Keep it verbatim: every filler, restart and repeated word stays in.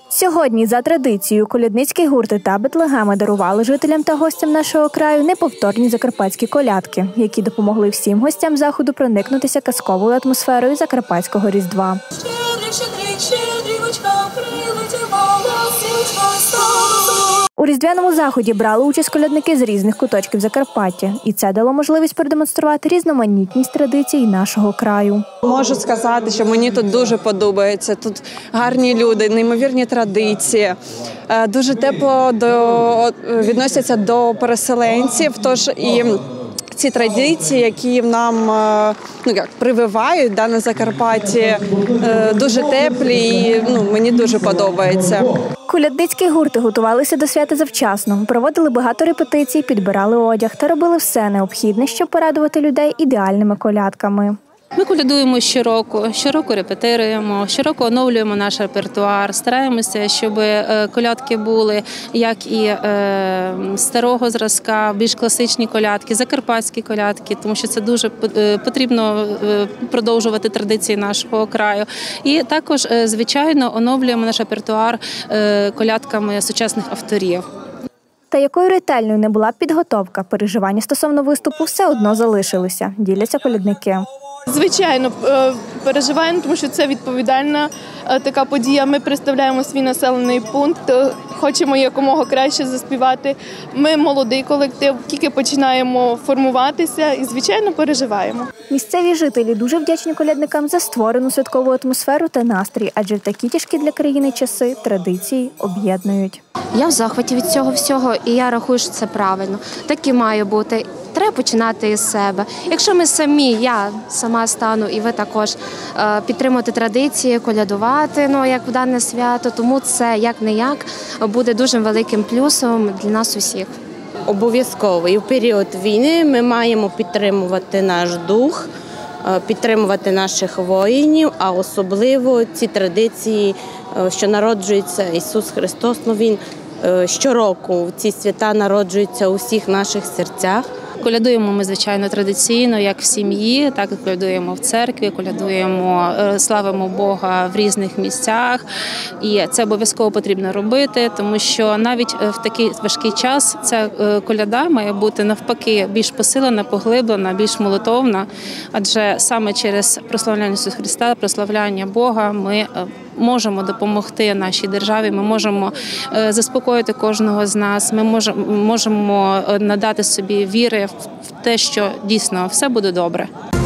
Сьогодні, за традицією, колядницькі гурти та бетлегеми дарували жителям та гостям нашого краю неповторні закарпатські колядки, які допомогли всім гостям заходу проникнутися казковою атмосферою закарпатського Різдва. У різдвяному заході брали участь колядники з різних куточків Закарпаття. І це дало можливість продемонструвати різноманітність традицій нашого краю. Можу сказати, що мені тут дуже подобається. Тут гарні люди, неймовірні традиції. Дуже тепло до, відносяться до переселенців. Тож і ці традиції, які нам ну, як, прививають да, на Закарпатті, дуже теплі і ну, мені дуже подобається. Колядницькі гурти готувалися до свята завчасно, проводили багато репетицій, підбирали одяг та робили все необхідне, щоб порадувати людей ідеальними колядками. Ми колядуємо щороку, щороку репетируємо, щороку оновлюємо наш репертуар, стараємося, щоб колядки були як і старого зразка, більш класичні колядки, закарпатські колядки, тому що це дуже потрібно продовжувати традиції нашого краю. І також, звичайно, оновлюємо наш репертуар колядками сучасних авторів. Та якою ретельною не була б підготовка, переживання стосовно виступу все одно залишилися, діляться колядники. Звичайно, переживаємо, тому що це відповідальна така подія. Ми представляємо свій населений пункт, хочемо якомога краще заспівати. Ми молодий колектив, тільки починаємо формуватися і, звичайно, переживаємо. Місцеві жителі дуже вдячні колядникам за створену святкову атмосферу та настрій, адже в такі тяжкі для країни часи традиції об'єднують. Я в захваті від цього всього, і я рахую, що це правильно. Так і має бути. Треба починати із себе. Якщо ми самі, я сама стану і ви також підтримувати традиції, колядувати, ну, як в дане свято, тому це як-не-як буде дуже великим плюсом для нас усіх. Обов'язково. І в період війни ми маємо підтримувати наш дух, підтримувати наших воїнів, а особливо ці традиції, що народжується Ісус Христос, ну, Він щороку в ці свята народжується у всіх наших серцях. Колядуємо ми, звичайно, традиційно, як в сім'ї, так і колядуємо в церкві, колядуємо, славимо Бога в різних місцях. І це обов'язково потрібно робити, тому що навіть в такий важкий час ця коляда має бути навпаки більш посилена, поглиблена, більш молитовна. Адже саме через прославляння Ісуса Христа, прославляння Бога ми можемо допомогти нашій державі, ми можемо заспокоїти кожного з нас, ми можемо надати собі віри в те, що дійсно все буде добре.